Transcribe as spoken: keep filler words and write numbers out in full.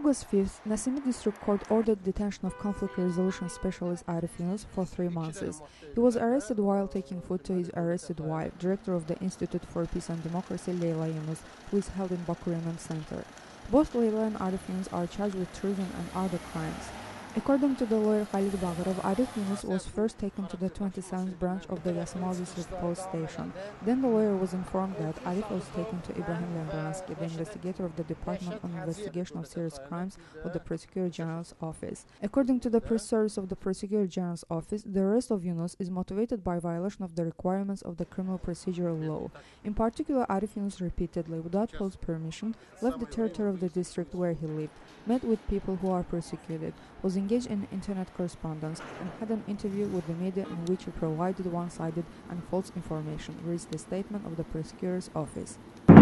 August fifth, Nasimi District Court ordered detention of conflict resolution specialist Arif Yunus for three months. He was arrested while taking food to his arrested wife, director of the Institute for Peace and Democracy, Leyla Yunus, who is held in Baku Remand Center. Both Leyla and Arif Yunus are charged with treason and other crimes. According to the lawyer Khalid Bagharov, Arif Yunus was first taken to the twenty-seventh branch of the Yasamal District Police Station. Then the lawyer was informed that Arif was taken to Ibrahim Lembransky, the investigator of the Department on Investigation of Serious Crimes of the Prosecutor General's Office. According to the press service of the Prosecutor General's Office, the arrest of Yunus is motivated by violation of the requirements of the criminal procedural law. In particular, Arif Yunus repeatedly, without police permission, left the territory of the district where he lived, met with people who are persecuted, was engaged in internet correspondence, and had an interview with the media in which he provided one-sided and false information, reads the statement of the prosecutor's office.